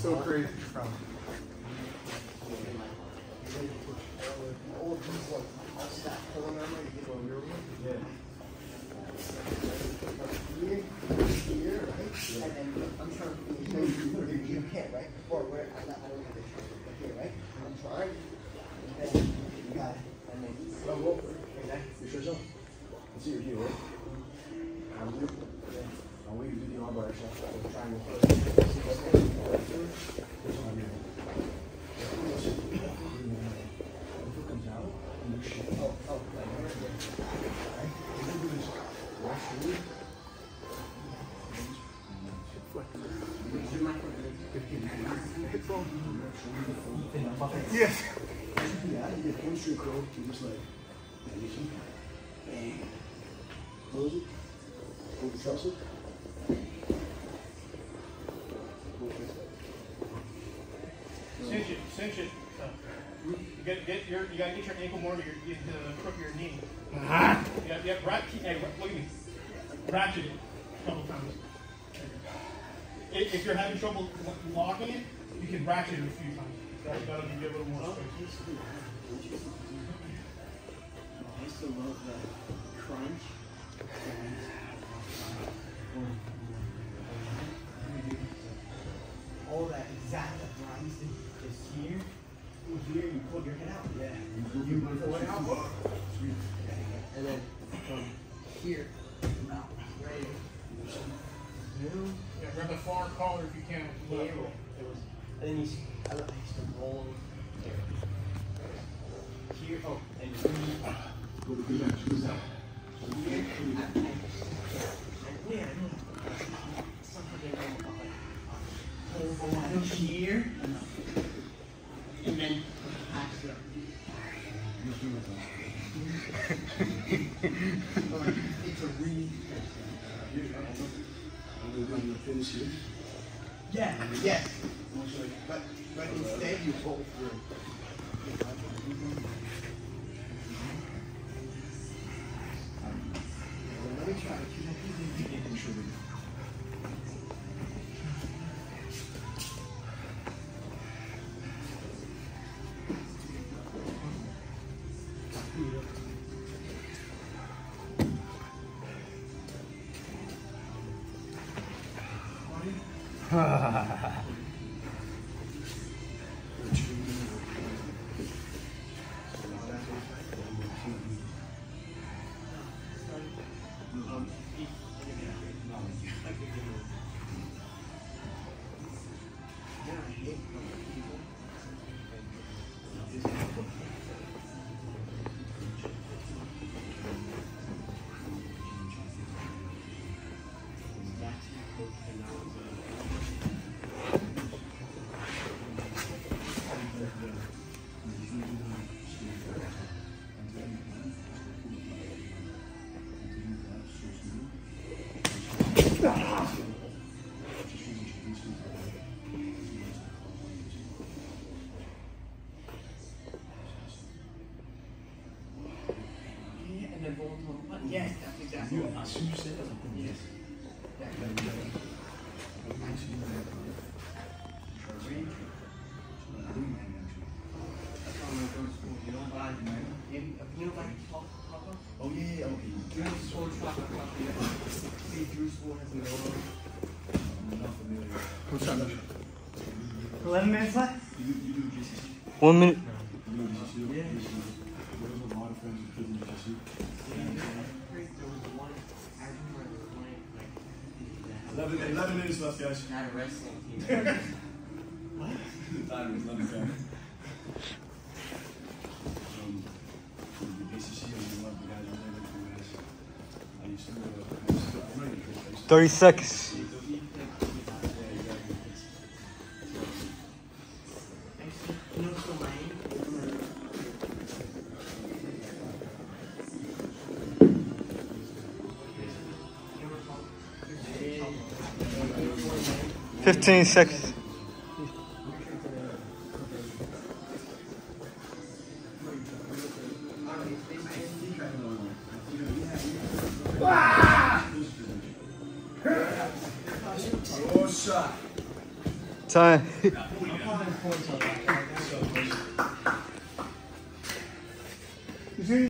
so crazy. Here, right? And then I'm trying to finish. You can't, right? Or where I don't have this here, right? I'm trying. And then you got it. And then go for it. Exactly. You sure so? Let's see your heel, right? I'm good. Yeah. I'll wait to do the arm bar action. I'll try and go first. If it comes out, you should. Oh, like right there. Alright? We're going to do this. Watch through. Yes. Yeah, you get one straight throw to this leg. Bang. Close it. Hold the truss it. Cinch it. You gotta get your ankle more to the crook of your knee. Ah. Yeah, hey, look at me. Ratchet it a couple times. If you're having trouble locking it, you can ratchet it a few times. That'll give you a little more space. I used to love the crunch. All that exact grind is here. Here, you pull your head out. Yeah. You pull it out. And then from here, out. Right. Yeah, grab the far collar if you can. And then you see, I used to roll there. Here, oh, and here. Go back, squeeze out. Here, and yeah, I know. Something they know about like, here, and then pass it up. It's a really. Finish here. Yeah, yes. But instead you pull through. Let me try. Yes, that's exactly what I was saying. Yes. Oh yeah, okay. See, Drew Sport has What's up? 11 minutes left? 1 minute. Yeah. 11 minutes left, guys. Not a wrestling team. What? The timer is 11 seconds. The ACC, I love the guys who are there. 30 seconds. 15 seconds. Oh, shot. Time. You see?